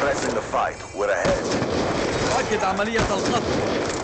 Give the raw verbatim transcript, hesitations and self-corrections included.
pressing the fight. We're ahead. أؤكد عملية القتل.